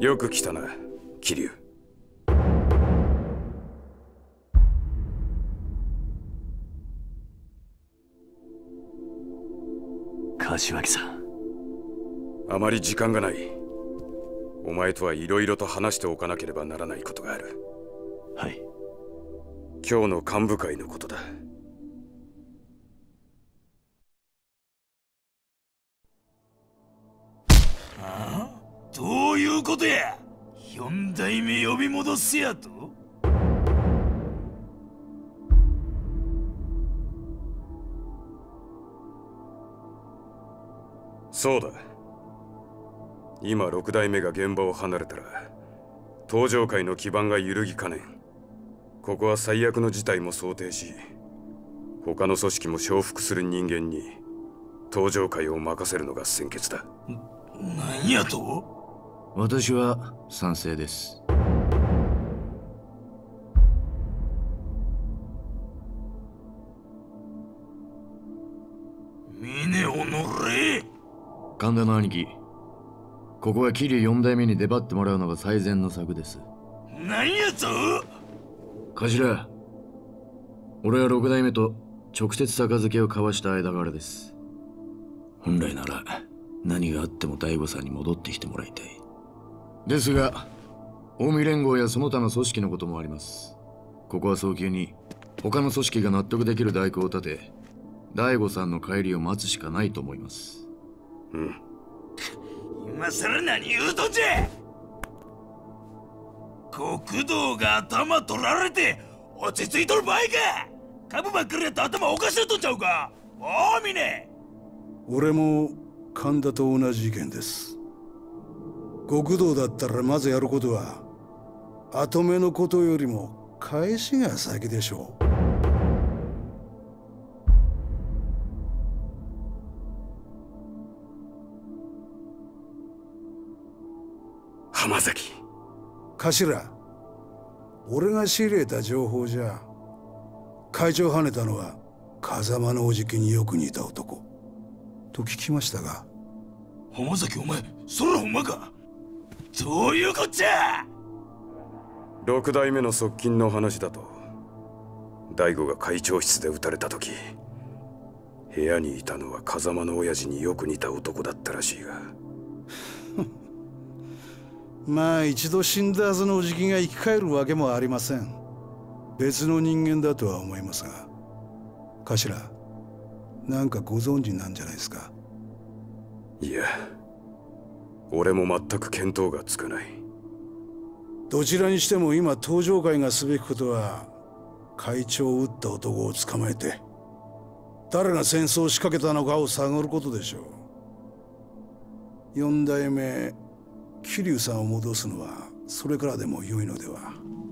よく来たな、桐生。 柏木さん。 あまり時間がない。お前とはいろいろと話しておかなければならないことがある。 はい。 今日の幹部会のことだ。 ああ、どういうことや。四代目呼び戻せやと。 そうだ。今六代目が現場を離れたら東上界の基盤が揺るぎかねん。ここは最悪の事態も想定し、他の組織も承服する人間に東上界を任せるのが先決だ。 何やと？ 私は賛成です。 峰おのれ。 神田の兄貴、ここは桐生四代目に出張ってもらうのが最善の策です。 何やと？ 頭、俺は六代目と直接杯を交わした間柄です。本来なら何があっても大悟さんに戻ってきてもらいたい。ですが近江連合やその他の組織のこともあります。ここは早急に他の組織が納得できる代行を立て、大悟さんの帰りを待つしかないと思います。 うん。 今さら何言うとんじゃ。国道が頭取られて落ち着いとる場合か。株ばっかりやって頭おかしなとんちゃうか。おお峰。 俺も神田と同じ意見です。極道だったらまずやることは後目のことよりも返しが先でしょう。 浜崎。 頭、俺が仕入れた情報じゃ会長はねたのは風間のおじきによく似た男と聞きましたが。 浜崎お前それほんまか。どういうこっちゃ。 六代目の側近の話だと、大悟が会長室で撃たれた時部屋にいたのは風間の親父によく似た男だったらしいがまあ一度死んだはずのおじきが生き返るわけもありません。別の人間だとは思いますが。頭、なんかご存知なんじゃないですか。 いや、俺も全く見当がつかない。 どちらにしても今東上界がすべきことは会長を撃った男を捕まえて誰が戦争を仕掛けたのかを探ることでしょう。四代目桐生さんを戻すのはそれからでも良いのでは。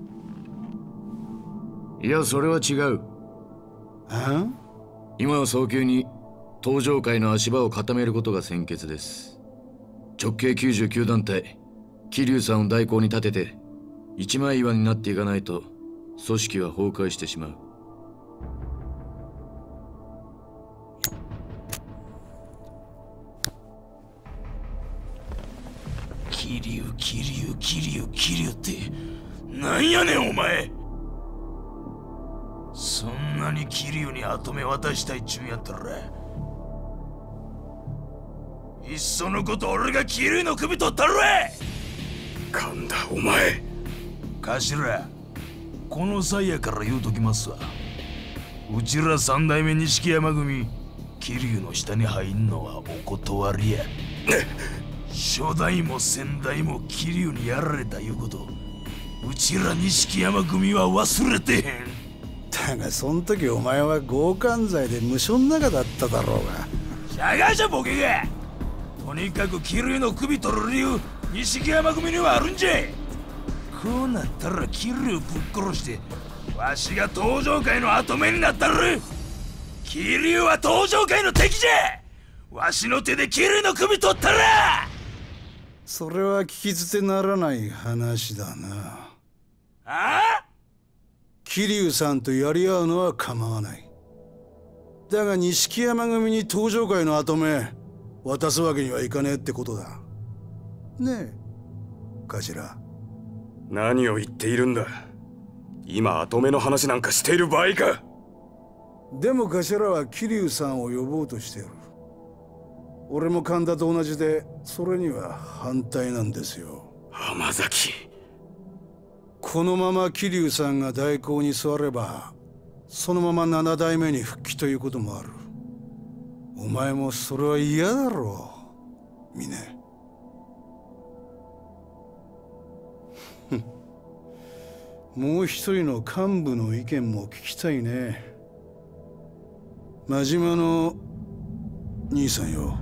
いや、それは違う。 あ？ 今は早急に東上界の足場を固めることが先決です。直系99団体桐生さんを代行に立てて一枚岩になっていかないと組織は崩壊してしまう。 桐生ってなんやねんお前。そんなに桐生に後目渡したいっちゅうんやったらいっそのこと俺が桐生の首取ったるわ。 神田お前。 頭、この際やから言うときますわ。うちら三代目錦山組桐生の下に入んのはお断りや。初代も先代も桐生にやられたいうこと、うちら錦山組は忘れてへん。 だがそん時お前は強姦罪で無所の中だっただろうが。 しゃがじゃボケが。とにかく桐生の首取る理由錦山組にはあるんじゃ。こうなったら桐生ぶっ殺してわしが東上界の跡目になったる。桐生は東上界の敵じゃ。わしの手で桐生の首取ったら。 それは聞き捨てならない話だな。 ああ？ 桐生さんとやり合うのは構わない。だが錦山組に東上界の跡目渡すわけにはいかねえってことだ。ねえ、 頭。 何を言っているんだ。今跡目の話なんかしている場合か。 でも頭は桐生さんを呼ぼうとしている。俺も神田と同じでそれには反対なんですよ。 浜崎、 このまま桐生さんが代行に座ればそのまま7代目に復帰ということもある。お前もそれは嫌だろう、峰。もう一人の幹部の意見も聞きたいね。真島の兄さんよ。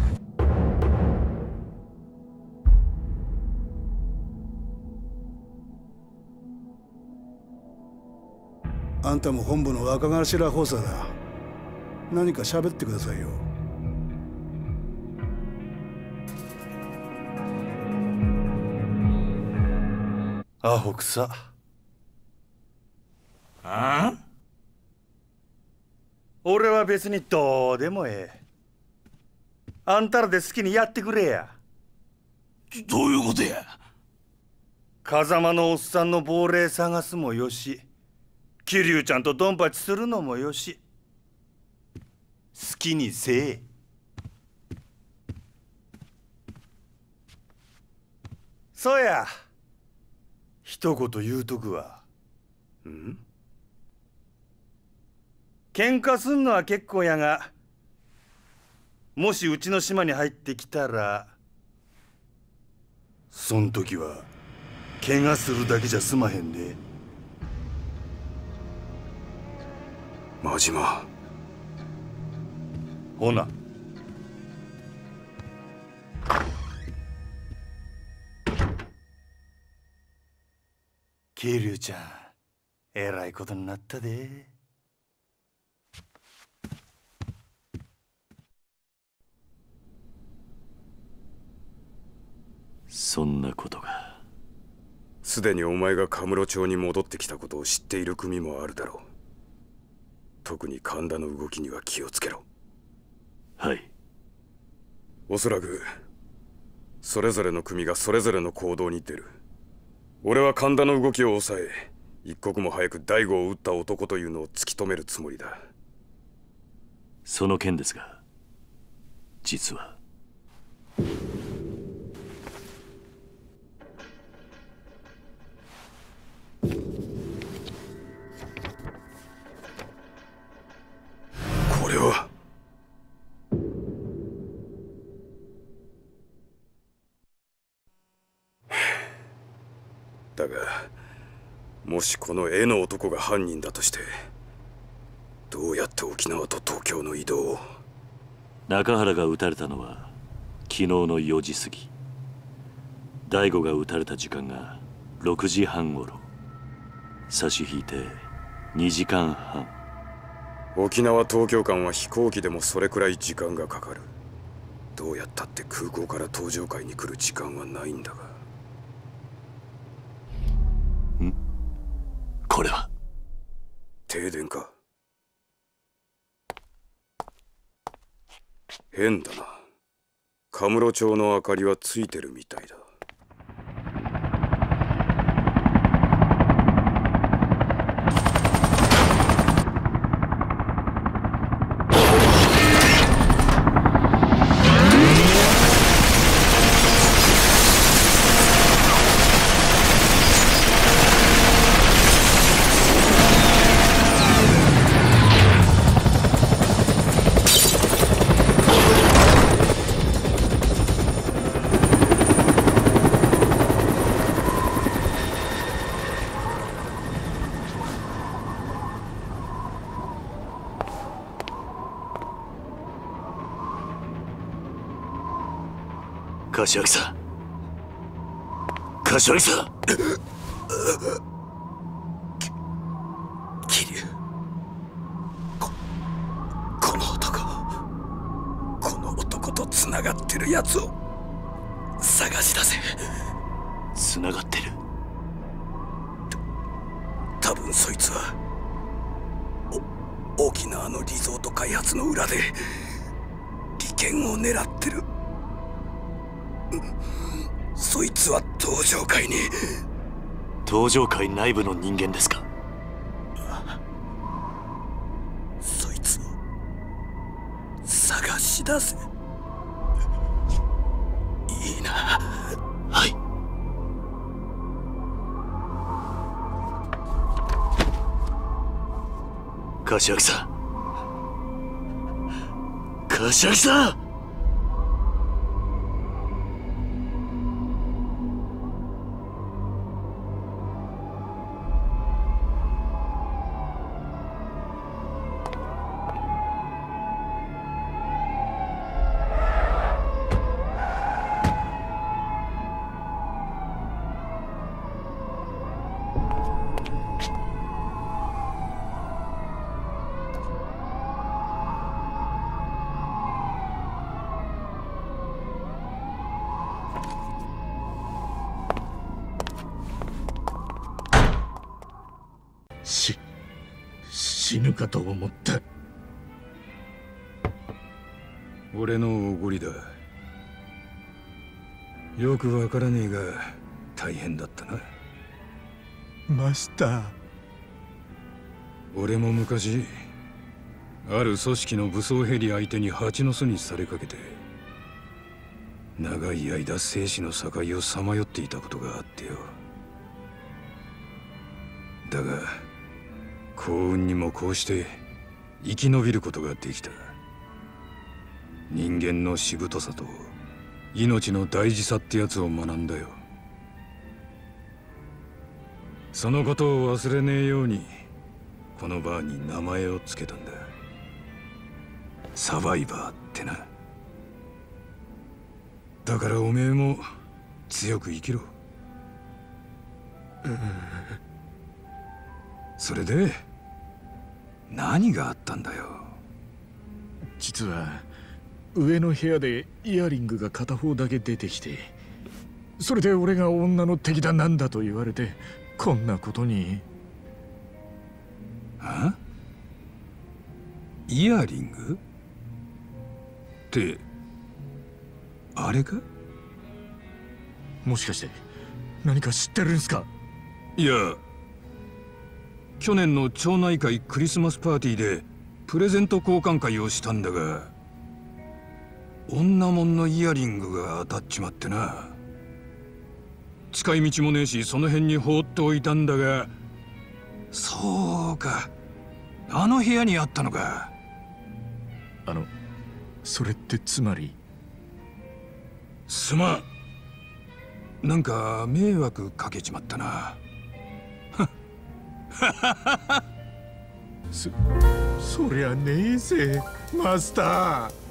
あんたも本部の若頭補佐だ。何か喋ってくださいよ。 アホくさ。 ああ？ 俺は別にどうでもええ。あんたらで好きにやってくれや。 どういうことや？ 風間のおっさんの亡霊探すもよし、桐生ちゃんとドンパチするのもよし、好きにせえ。そうや、一言言うとくわ。 ん？ 喧嘩すんのは結構やが、もしうちの島に入ってきたら、そん時は怪我するだけじゃ済まへんで。 真島。 ほな。桐生ちゃん、えらいことになったで。 そんなことが。 すでにお前がカムロ町に戻ってきたことを知っている組もあるだろう。特に神田の動きには気をつけろ。 はい。 おそらくそれぞれの組がそれぞれの行動に出る。俺は神田の動きを抑え、一刻も早く大悟を撃った男というのを突き止めるつもりだ。 その件ですが、実はこれはだが、もしこの絵の男が犯人だとして、どうやって沖縄と東京の移動を。 中原が撃たれたのは昨日の4時過ぎ。大悟が撃たれた時間が6時半ごろ。差し引いて2時間半。 沖縄東京間は飛行機でもそれくらい時間がかかる。どうやったって空港から東上海に来る時間はないんだが。 これは停電か。変だな。カムロ町の明かりはついてるみたいだ。 柏木さん、柏木さん。 桐生、この男とつながってるやつを探し出せ。 つながってる。 多分そいつは沖縄のリゾート開発の裏で利権を狙ってる。 そいつは東上界に。 東上界内部の人間ですか？ そいつを探し出せ。いいな。 はい。柏木さん、柏木さん。 死ぬかと思った。 俺のおごりだ。よくわからねえが大変だったな。 マスター。 俺も昔ある組織の武装ヘリ相手に蜂の巣にされかけて長い間生死の境をさまよっていたことがあってよ。だが幸運にもこうして生き延びることができた。人間のしぶとさと命の大事さってやつを学んだよ。そのことを忘れねえようにこのバーに名前を付けたんだ。サバイバーってな。だからおめえも強く生きろ。それで何があったんだよ。 実は上の部屋でイヤリングが片方だけ出てきて、それで俺が女の敵だなんだと言われてこんなことに。 あ？イヤリング？ってあれか？ もしかして何か知ってるんすか？ いや、去年の町内会クリスマスパーティーでプレゼント交換会をしたんだが、女もんのイヤリングが当たっちまってな。使い道もねえしその辺に放っておいたんだが、そうか、あの部屋にあったのか。 それってつまり。 すまん、なんか迷惑かけちまったな。 そりゃねえぜマスター。